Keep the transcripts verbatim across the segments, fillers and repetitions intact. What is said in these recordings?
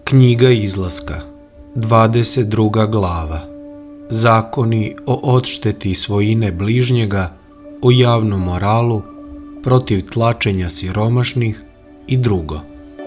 Knjiga Izlaska, dvadeset druga glava. Zakoni o odšteti svojine bližnjega, o javnom moralu, protiv tlačenja siromašnih i drugo.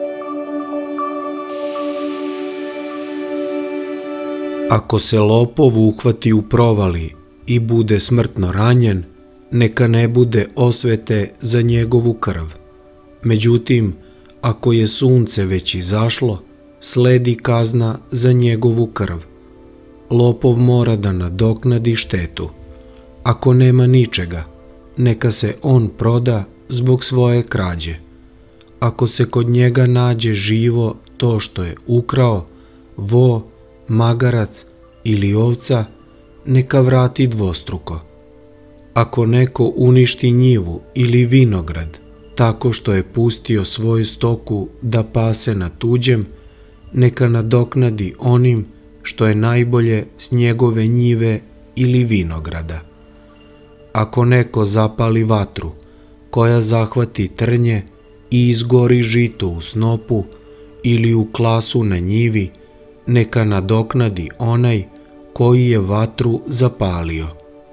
Ako se lopov uhvati u provali i bude smrtno ranjen, neka ne bude osvete za njegovu krv. Međutim, ako je sunce već izašlo, sledi kazna za njegovu krv. Lopov mora da nadoknadi štetu. Ako nema ničega, neka se on proda zbog svoje krađe. Ako se kod njega nađe živo to što je ukrao, vo, magarac ili ovca, neka vrati dvostruko. Ako neko uništi njivu ili vinograd tako što je pustio svoju stoku da pase na tuđem, neka nadoknadi onim što je najbolje s njegove njive ili vinograda. Ako neko zapali vatru koja zahvati trnje i izgori žito u snopu ili u klasu na njivi, neka nadoknadi onaj koji je vatru zapalio.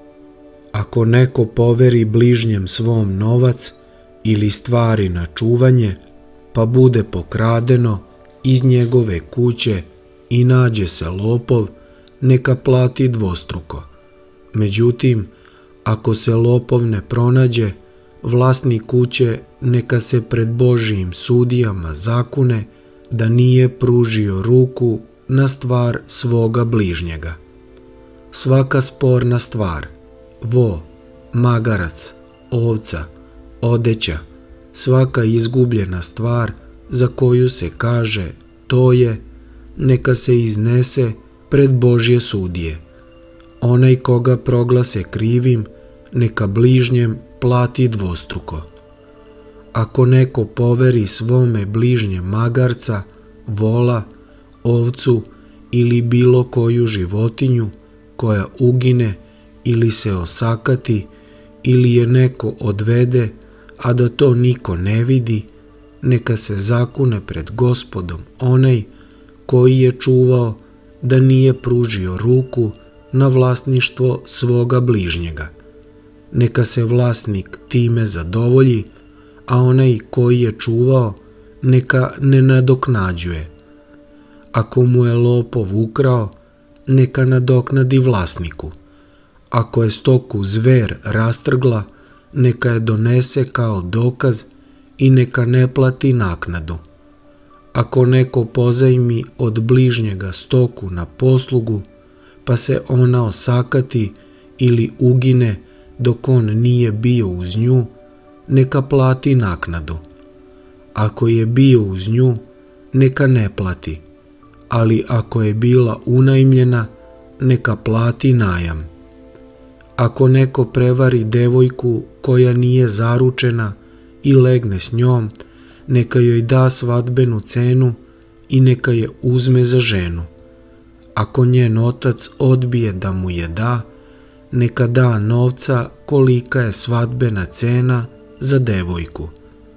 Ako neko poveri bližnjem svom novac ili stvari na čuvanje, pa bude pokradeno iz njegove kuće i nađe se lopov, neka plati dvostruko. Međutim, ako se lopov ne pronađe, vlasnik kuće neka se pred Božijim sudijama zakune da nije pružio ruku na stvar svoga bližnjega. Svaka sporna stvar, vo, magarac, ovca, odeća, svaka izgubljena stvar za koju se kaže to je, neka se iznese pred Božje sudije. Onaj koga proglase krivim, neka bližnjem plati dvostruko. Ako neko poveri svome bližnjem magarca, vola, ovcu ili bilo koju životinju koja ugine ili se osakati ili je neko odvede, a da to niko ne vidi, neka se zakune pred Gospodom onaj koji je čuvao da nije pružio ruku na vlasništvo svoga bližnjega. Neka se vlasnik time zadovolji, a onaj koji je čuvao neka ne nadoknađuje. Ako mu je lopov ukrao, neka nadoknadi vlasniku. Ako je stoku zver rastrgla, neka je donese kao dokaz i neka ne plati naknadu. Ako neko pozajmi od bližnjega stoku na poslugu, pa se ona osakati ili ugine dok on nije bio uz nju, neka plati naknadu. Ako je bio uz nju, neka ne plati, ali ako je bila unajmljena, neka plati najam. Ako neko prevari devojku koja nije zaručena i legne s njom, neka joj da svadbenu cenu i neka je uzme za ženu. Ako njen otac odbije da mu je da, neka da novca kolika je svadbena cena za devojku.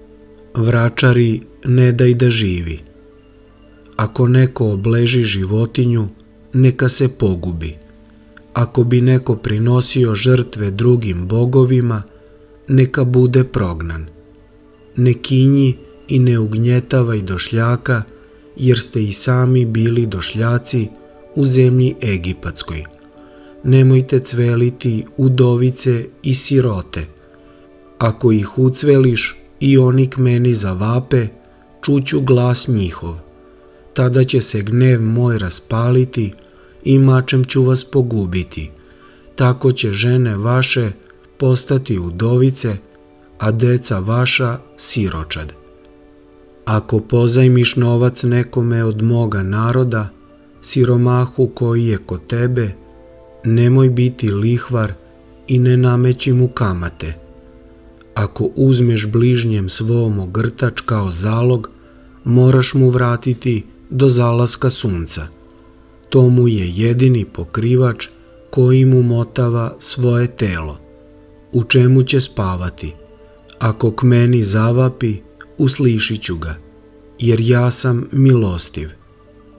Vračari ne daj da živi. Ako neko obleži životinju, neka se pogubi. Ako bi neko prinosio žrtve drugim bogovima, neka bude prognan. Ne kinji i ne ugnjetavaj došljaka, jer ste i sami bili došljaci u zemlji Egipatskoj. Nemojte cveliti udovice i sirote. Ako ih ucveliš i oni k meni zavape, čuću glas njihov. Tada će se gnev moj raspaliti i mačem ću vas pogubiti. Tako će žene vaše postati udovice, a deca vaša siročad. Ako pozajmiš novac nekome od moga naroda, siromahu koji je kod tebe, nemoj biti lihvar i ne nameći mu kamate. Ako uzmeš bližnjem svom ogrtač kao zalog, moraš mu vratiti do zalaska sunca. To mu je jedini pokrivač koji mu motava svoje telo. U čemu će spavati? Ako k meni zavapi, uslišit ću ga, jer ja sam milostiv.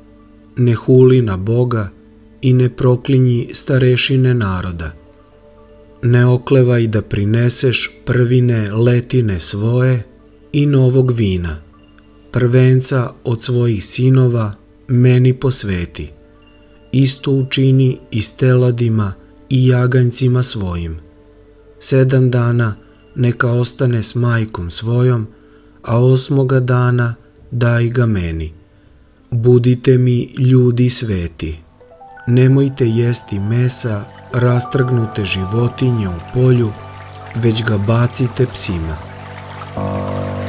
ne huli na Boga i ne proklinji starešine naroda. Ne oklevaj da prineseš prvine letine svoje i novog vina. Prvenca od svojih sinova meni posveti. Isto učini i s teladima i jaganjcima svojim. Sedam dana neka ostane s majkom svojom, a osmoga dana daj ga meni. Budite mi ljudi sveti. Nemojte jesti mesa rastrgnute životinje u polju, već ga bacite psima.